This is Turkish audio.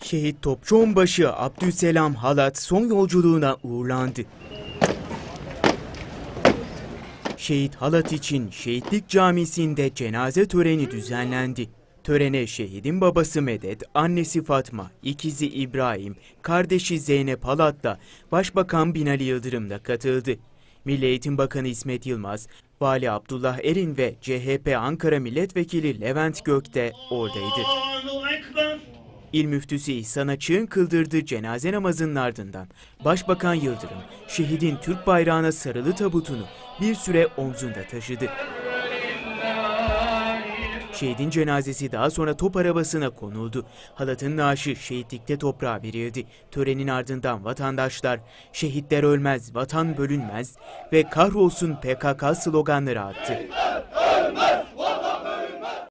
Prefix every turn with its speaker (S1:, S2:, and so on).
S1: Şehit Topçu Onbaşı Abdüselam Halat son yolculuğuna uğurlandı. Şehit Halat için Şehitlik Camisi'nde cenaze töreni düzenlendi. Törene şehidin babası Medet, annesi Fatma, ikizi İbrahim, kardeşi Zeynep Halat'la Başbakan Binali Yıldırım da katıldı. Milli Eğitim Bakanı İsmet Yılmaz, Vali Abdullah Erin ve CHP Ankara Milletvekili Levent Gök de oradaydı. İl Müftüsü İhsan Açık'ın kıldırdığı cenaze namazının ardından Başbakan Yıldırım, şehidin Türk bayrağına sarılı tabutunu bir süre omzunda taşıdı. Şehidin cenazesi daha sonra top arabasına konuldu. Halat'ın naaşı şehitlikte toprağa verildi. Törenin ardından vatandaşlar "Şehitler ölmez, vatan bölünmez" ve "Kahrolsun PKK" sloganları attı.